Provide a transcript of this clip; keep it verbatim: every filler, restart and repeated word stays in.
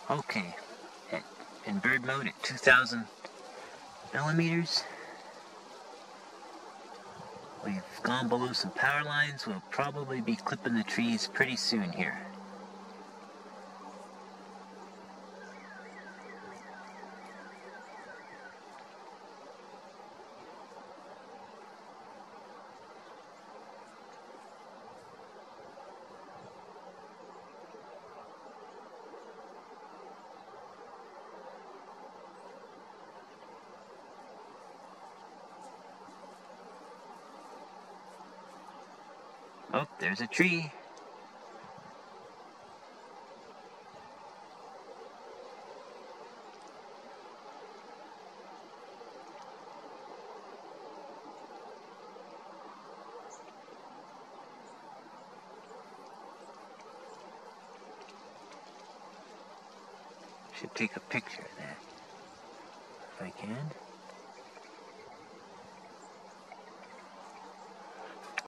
Okay, at, in bird mode at two thousand millimeters. We've gone below some power lines. We'll probably be clipping the trees pretty soon here. Oh, there's a tree. Should take a picture of that if I can.